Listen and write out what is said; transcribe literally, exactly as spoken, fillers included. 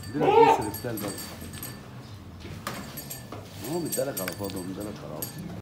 اديلك كيس ريفتال بس. هو مدالك على فاضي ومدالك خلاص.